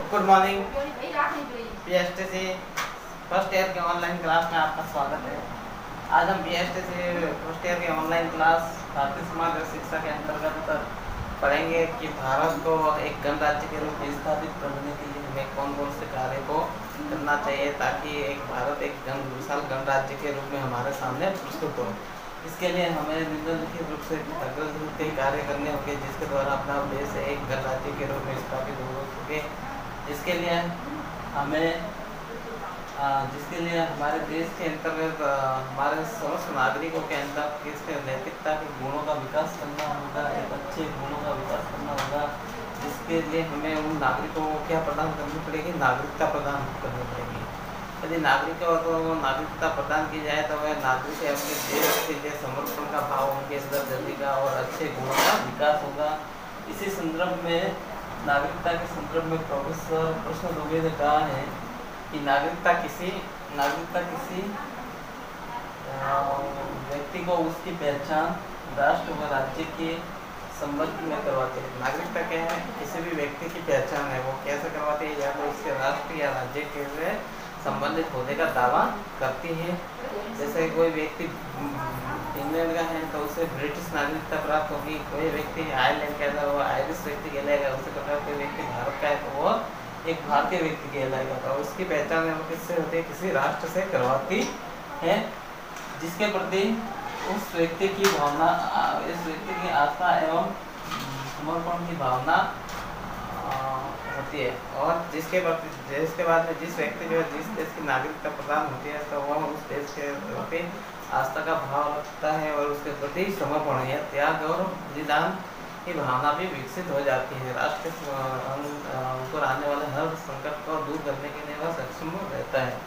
Good morning BSTC first year के online class में आपका स्वागत है। आज हम बीएसटीसी फर्स्ट ईयर के ऑनलाइन क्लास भारतीय समाज और शिक्षा के अंतर्गत पढ़ेंगे कि भारत को एक गणराज्य के रूप में स्थापित करने के लिए हमें कौन कौन से कार्य को करना चाहिए ताकि एक भारत एक विशाल गणराज्य के रूप में हमारे सामने प्रस्तुत हो। इसके लिए हमें निम्नलिखित रूप से कई कार्य करने होंगे जिसके द्वारा अपना देश एक गणराज्य के रूप में स्थापित हो सके। जिसके लिए हमारे देश के अंतर्गत हमारे समस्त नागरिकों के अंदर किसके नैतिकता के गुणों का विकास करना होगा, एक अच्छे गुणों का विकास करना होगा। जिसके लिए हमें उन नागरिकों को क्या प्रदान करनी पड़ेगी, नागरिकता प्रदान करनी पड़ेगी। यदि नागरिकों को नागरिकता प्रदान की जाए तो वह नागरिक अपने देश के लिए समर्पण का भाव उनके अंदर जगेगा और अच्छे गुणों का विकास होगा। इसी संदर्भ में नागरिकता के संदर्भ में प्रोफेसर कृष्ण दुबे ने कहा है कि नागरिकता किसी व्यक्ति को उसकी पहचान राष्ट्र व राज्य के संबंध में करवाते हैं। नागरिकता क्या है, किसी भी व्यक्ति की पहचान है, वो कैसे करवाते हैं, या तो उसके राष्ट्र या राज्य के से संबंधित होने का दावा करती है। जैसे कोई व्यक्ति इंग्लैंड का है तो उसे ब्रिटिश नागरिकता प्राप्त होगी, कोई व्यक्ति आयरलैंड का है तो वो आयरिश व्यक्ति कहलाएगा। उसी प्रकार कोई व्यक्ति भारत का है तो वो एक भारतीय व्यक्ति कहलाएगा। तो उसकी पहचान वो किससे होती है, किसी राष्ट्र से करवाती है, जिसके प्रति उस व्यक्ति की भावना, इस व्यक्ति की आस्था एवं समर्पण की भावना होती है। और जिसके बाद में जिस व्यक्ति जो जिस देश की नागरिकता प्रदान होती है तो वह उस देश के प्रति आस्था का भाव रखता है और उसके प्रति समर्पण या त्याग और बलिदान की भावना भी विकसित हो जाती है। राष्ट्र के ऊपर आने वाले हर संकट को दूर करने के लिए वह सक्षम रहता है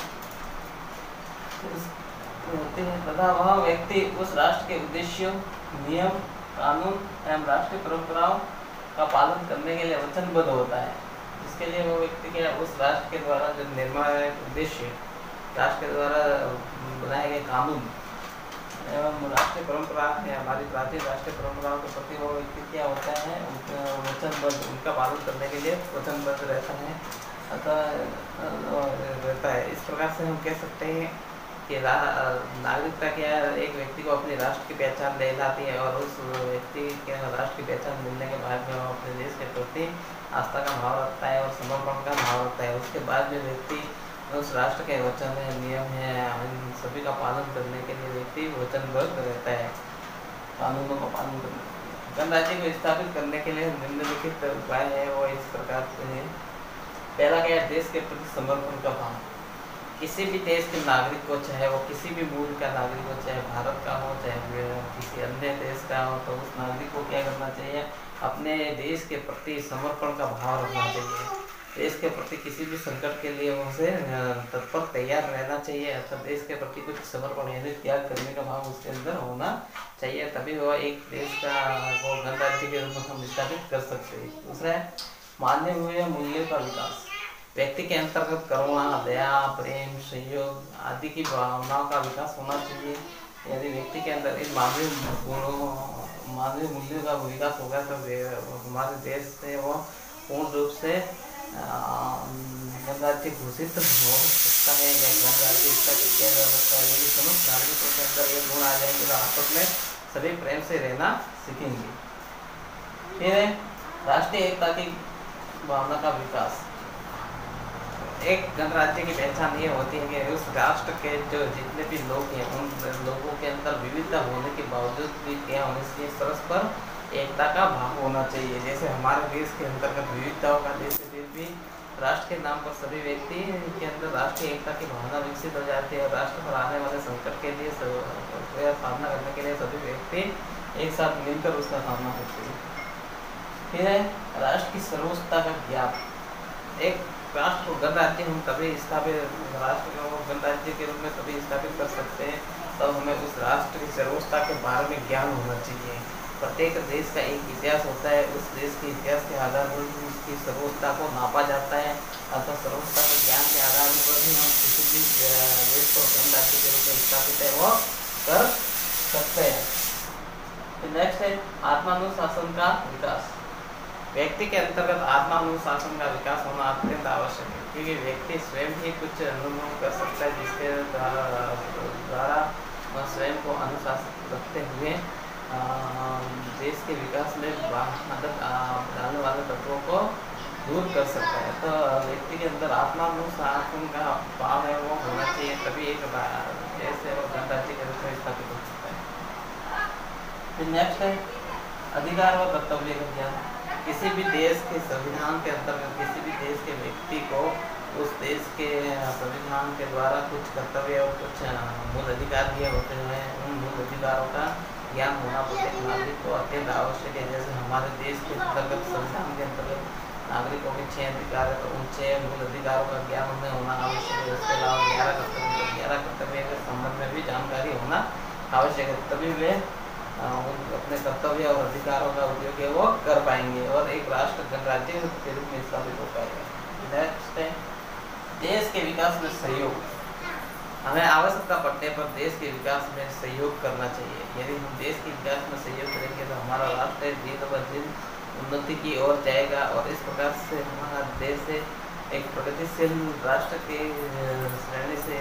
तथा वह व्यक्ति उस राष्ट्र के उद्देश्यों, नियम, कानून एवं राष्ट्रीय परंपराओं का पालन करने के लिए वचनबद्ध होता है। इसके लिए वो व्यक्ति के उस राष्ट्र के द्वारा जो निर्माण उद्देश्य, राष्ट्र के द्वारा बनाए गए कानून एवं राष्ट्रीय परंपरा है, हमारी प्राचीन राष्ट्रीय परंपराओं के प्रति वो व्यक्ति क्या होता है, वचनबद्ध, उनका पालन करने के लिए वचनबद्ध रहता है रहता है। इस प्रकार से हम कह सकते हैं कि नागरिकता क्या है, एक व्यक्ति को अपने राष्ट्र की पहचान दिलाती है और उस व्यक्ति के राष्ट्र की पहचान मिलने के बाद में वो अपने देश के प्रति आस्था का भाव रखता है और समर्पण का भाव रखता है। उसके बाद जो व्यक्ति उस राष्ट्र के वचन है, नियम है, इन सभी का पालन करने के लिए व्यक्ति वचनबद्ध रहता है, कानूनों का पालन करने के लिए। गणराज्य को स्थापित करने के लिए निम्नलिखित उपाय है वो इस प्रकार से है। पहला क्या है, देश के प्रति समर्पण का भाव। किसी भी देश के नागरिक को, चाहे वो किसी भी मूल का नागरिक हो, चाहे भारत का हो, चाहे किसी अन्य देश का हो, तो उस नागरिक को क्या करना चाहिए, अपने देश के प्रति समर्पण का भाव रखना चाहिए। देश के प्रति किसी भी संकट के लिए उसे तत्पर तैयार रहना चाहिए, अर्थात देश के प्रति कुछ समर्पण यानी त्याग करने का भाव उसके अंदर होना चाहिए, तभी वह एक देश का वो गणराज्य के रूप में हम स्थापित कर सकते हैं। दूसरा है मान्य हुए मूल्यों का विकास। व्यक्ति के अंतर्गत करुणा, दया, प्रेम, सहयोग आदि की भावनाओं का विकास होना चाहिए। यदि व्यक्ति के अंदर इन मानवीय मूल्यों का विकास होगा तो हमारे देश से वो पूर्ण रूप से गणराज्य घोषित हो सकता है या गणराज्य स्थापित किया जा सकता है। यदि समस्त नागरिकों के अंदर ये गुण आ जाएंगे तो आपस में सभी प्रेम से रहना सीखेंगे। फिर राष्ट्रीय एकता की भावना का विकास। एक गणराज्य की पहचान ये होती है कि उस राष्ट्र के जो जितने भी लोग हैं उन लोगों के अंदर विविधता होने के बावजूद भी क्या होना चाहिए, परस्पर एकता का भाव होना चाहिए। जैसे हमारे देश के अंतर्गत विविधताओं का देश है, फिर भी राष्ट्र के नाम पर सभी व्यक्ति के अंदर राष्ट्रीय एकता की भावना विकसित हो जाती है और राष्ट्र पर आने वाले संकट के लिए सामना करने के लिए सभी व्यक्ति एक साथ मिलकर उसका सामना करते हैं। फिर है राष्ट्र की सर्वोच्चता का ज्ञान। एक राष्ट्र को गणराज्य हम तभी स्थापित, राष्ट्र को गणराज्य के रूप में तभी स्थापित कर सकते हैं तब हमें उस राष्ट्र की सर्वोच्चता के बारे में ज्ञान होना चाहिए। प्रत्येक देश का एक इतिहास होता है, उस देश के इतिहास के आधार पर उसकी सर्वोच्चता को नापा जाता है, अर्थात सर्वोच्चता के ज्ञान के आधार पर ही हम किसी भी देश को गणराज्य के रूप में स्थापित है वो कर सकते हैं। नेक्स्ट है आत्मानुशासन का विकास। व्यक्ति के अंतर्गत आत्मानुशासन का विकास होना अत्यंत आवश्यक है, क्योंकि व्यक्ति स्वयं ही कुछ अनुभव कर सकता है जिसके द्वारा वह स्वयं को अनुशासित रखते हुए देश के विकास में मदद डालने वाले तत्वों को दूर कर सकता है। तो व्यक्ति के अंदर आत्मानुशासन का भाव है वो होना चाहिए, तभी एक देश और गणराज्य के रूप में स्थापित हो सकता है। फिर नेक्स्ट है अधिकार व कर्तव्य का ज्ञान। किसी भी देश के संविधान के अंतर्गत किसी भी देश के व्यक्ति को उस देश के संविधान के द्वारा कुछ कर्तव्य और कुछ मूल अधिकार दिए होते हैं। उन मूल अधिकारों का ज्ञान होना प्रत्येक नागरिक को अत्यंत आवश्यक है। जैसे हमारे देश के अंतर्गत संविधान के अंतर्गत नागरिकों के 6 अधिकार है, तो उन 6 मूल अधिकारों का ज्ञान उन्हें होना आवश्यक है। उसके अलावा 11 कर्तव्य के संबंध में भी जानकारी होना आवश्यक है, तभी वे अपने कर्तव्य और अधिकारों का उपयोग है वो कर पाएंगे और एक राष्ट्र गणराज्य के रूप में स्थापित हो पाएगा। नेक्स्ट है देश के विकास में सहयोग। हमें आवश्यकता पड़ने पर देश के विकास में सहयोग करना चाहिए। यदि हम देश के विकास में सहयोग करेंगे तो हमारा राष्ट्र दिन ब दिन उन्नति की ओर जाएगा और इस प्रकार से हमारा देश एक प्रगतिशील राष्ट्र के श्रेणी से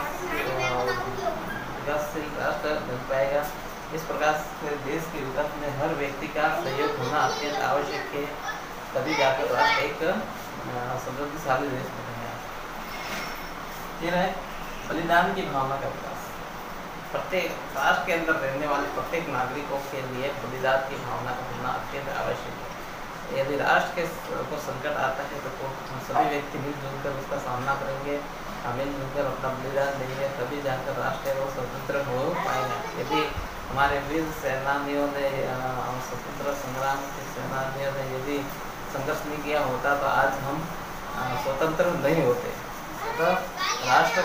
विकासशील राष्ट्र बन पाएगा। इस प्रकार से देश के विकास में हर व्यक्ति का सहयोग होना अत्यंत आवश्यक है, तभी जाकर राष्ट्र एक समृद्धिशाली देश बनेगा। फिर है बलिदान की भावना का विकास। प्रत्येक राष्ट्र के अंदर रहने वाले प्रत्येक नागरिकों के लिए बलिदान की भावना का होना अत्यंत आवश्यक है। यदि राष्ट्र को संकट आता है तो सभी व्यक्ति मिलजुल कर उसका सामना करेंगे, मिलजुल कर अपना बलिदान देंगे, तभी जाकर राष्ट्र वो स्वतंत्र हो पाएगा। यदि हमारे वीर सेनानियों ने स्वतंत्र संग्राम के सेनानियों ने यदि संघर्ष नहीं किया होता तो आज हम स्वतंत्र नहीं होते। तो राष्ट्र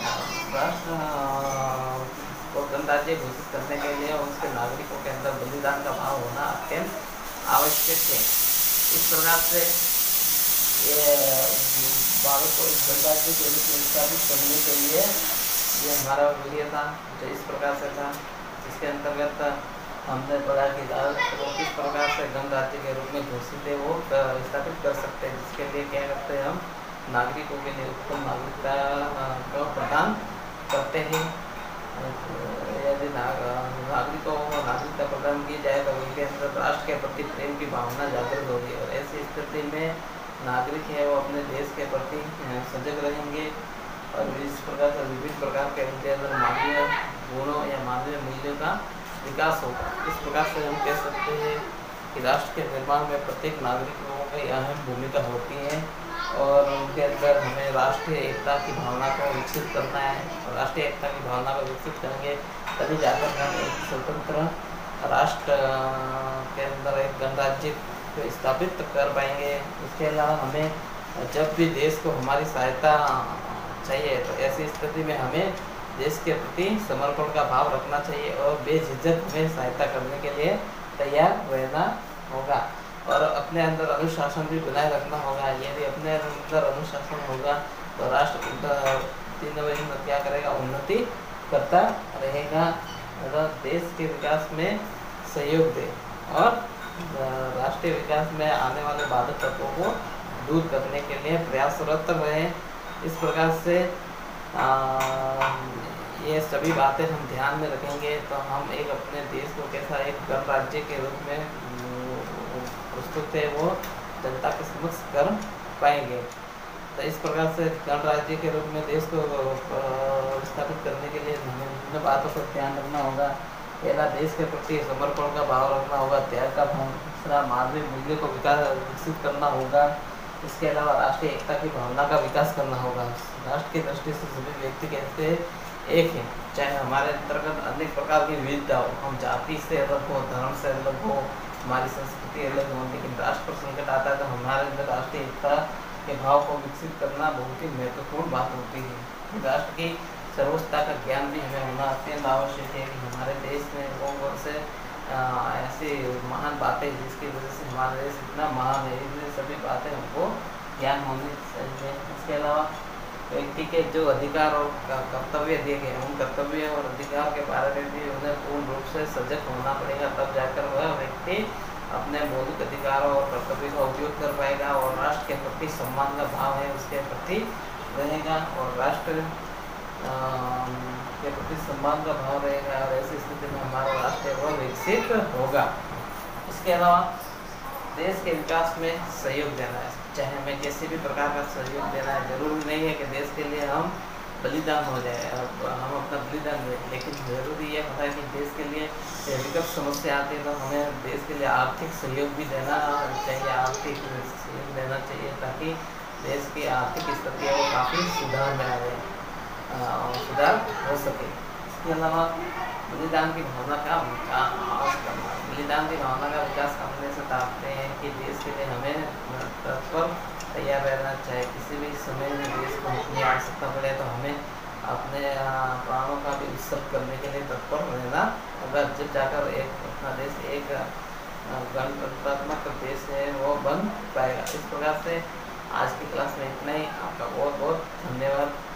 को गणराज्य घोषित करने के लिए उसके नागरिकों के अंदर बलिदान का भाव होना अत्यंत आवश्यक है। इस प्रकार से ये भारत को एक गणराज्य के रूप में स्थापित करने के लिए ये हमारा वीडियो था, जो इस प्रकार से था, जिसके अंतर्गत हमने पढ़ा कि भारत को किस प्रकार से गणराज्य के रूप में घोषित है वो स्थापित कर सकते हैं। जिसके लिए क्या करते हैं, हम नागरिकों के लिए उत्तम नागरिकता को प्रदान करते हैं। यदि नागरिकों को नागरिकता प्रदान की जाए तो उनके अंदर राष्ट्र के प्रति प्रेम की भावना जागृत होगी और ऐसी स्थिति में नागरिक है वो अपने देश के प्रति सजग रहेंगे और इस प्रकार से विभिन्न प्रकार के उनके अंदर मानवीय गुणों या मानवीय मूल्यों का विकास होगा। इस प्रकार से हम कह सकते हैं कि राष्ट्र के निर्माण में प्रत्येक नागरिकों की अहम भूमिका होती है और उनके अंदर हमें राष्ट्रीय एकता की भावना को विकसित करना है और राष्ट्रीय एकता की भावना को विकसित करेंगे तभी जाकर हम एक स्वतंत्र राष्ट्र के अंदर एक गणराज्य को स्थापित कर पाएंगे। इसके अलावा हमें जब भी देश को हमारी सहायता चाहिए तो ऐसी स्थिति में हमें देश के प्रति समर्पण का भाव रखना चाहिए और बेझिझक हमें सहायता करने के लिए तैयार रहना होगा और अपने अंदर अनुशासन भी बनाए रखना होगा। यदि अपने अंदर अनुशासन होगा तो राष्ट्र दिन ब दिन क्या करेगा, उन्नति करता रहेगा और देश के विकास में सहयोग दे और राष्ट्रीय विकास में आने वाले बाधक तत्वों को दूर करने के लिए प्रयासरत रहे। इस प्रकार से ये सभी बातें हम ध्यान में रखेंगे तो हम एक अपने देश को कैसा एक गणराज्य के रूप में प्रस्तुत है वो जनता के समक्ष कर पाएंगे। तो इस प्रकार से गणराज्य के रूप में देश को स्थापित करने के लिए हमें विभिन्न बातों पर ध्यान रखना होगा। पहला, देश के प्रति समर्पण का भाव रखना होगा, त्याग का भाव, दूसरा मानवीय मूल्य को विकसित करना होगा। इसके अलावा राष्ट्रीय एकता की भावना का विकास करना होगा। राष्ट्र की दृष्टि से सभी व्यक्ति कहते एक है, चाहे हमारे अंतर्गत अनेक प्रकार की विविधता हो, हम जाति से अलग हो, धर्म से अलग हो, हमारी संस्कृति अलग हो, लेकिन राष्ट्र पर संकट आता है तो हमारे अंदर राष्ट्रीय एकता के भाव को विकसित करना बहुत ही महत्वपूर्ण बात होती है। राष्ट्र की सर्वोच्चता का ज्ञान भी हमें होना अत्यंत आवश्यक है कि हमारे देश में वो से ऐसी महान बातें जिसकी वजह से हमारा देश इतना महान है, इसलिए सभी बातें हमको ज्ञान होनी चाहिए। इसके अलावा व्यक्ति के जो अधिकार और कर्तव्य दिए गए उन कर्तव्य और अधिकार के बारे में भी उन्हें पूर्ण रूप से सजग होना पड़ेगा, तब जाकर वह व्यक्ति अपने मौलिक अधिकारों और कर्तव्य का उपयोग कर पाएगा और राष्ट्र के प्रति सम्मान का भाव है उसके प्रति रहेगा और राष्ट्र के प्रति सम्मान का भाव रहेगा और ऐसी स्थिति में हमारा राष्ट्र वो विकसित होगा। इसके अलावा देश के विकास में सहयोग देना है, चाहे हमें किसी भी प्रकार का सहयोग देना है। जरूरी नहीं है कि देश के लिए हम बलिदान हो जाए, हम अपना बलिदान दें, लेकिन जरूरी ये होता है कि देश के लिए विकट समस्या आती है तो हमें देश के लिए आर्थिक सहयोग भी देना चाहिए, आर्थिक सहयोग देना चाहिए ताकि देश की आर्थिक स्थिति है वो काफ़ी सुधार में आ जाए, सुधार हो सके। इसके अलावा बलिदान की भावना का विकास करना, बलिदान की भावना का विकास करने से ताकते हैं कि देश के लिए हमें तत्पर तैयार रहना चाहिए। किसी भी समय में देश को अपनी आवश्यकता पड़े तो हमें अपने प्राणों का भी उत्सर्ग करने के लिए तत्पर रहना होगा, जब जाकर एक अपना देश एक गणतंत्रात्मक देश है वो बन पाएगा। इस प्रकार से आज की क्लास में इतना ही। आपका बहुत बहुत धन्यवाद।